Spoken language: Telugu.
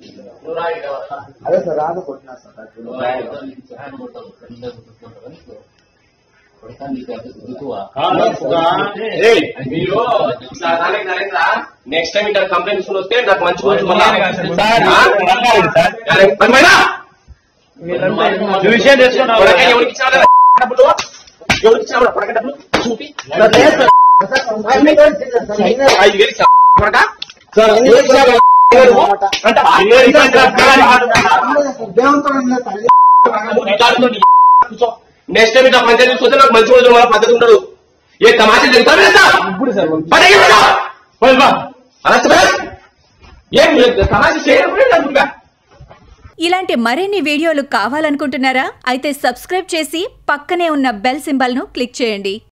అదే సార్ రాదు కొట్టినా సార్ నెక్స్ట్ టైం ఇక్కడ కంప్లైంట్స్ వస్తే నాకు మంచి రోజు నెక్స్ట్ టైం ఇట్లా పంచాయతీ తీసుకొస్తే నాకు మంచి రోజు మన పద్ధతి ఉండదు. ఏ తమాషా తెలుసా తమాషా చేయడం. ఇలాంటి మరిన్ని వీడియోలు కావాలనుకుంటున్నారా? అయితే సబ్స్క్రైబ్ చేసి పక్కనే ఉన్న బెల్ సింబల్ ను క్లిక్ చేయండి.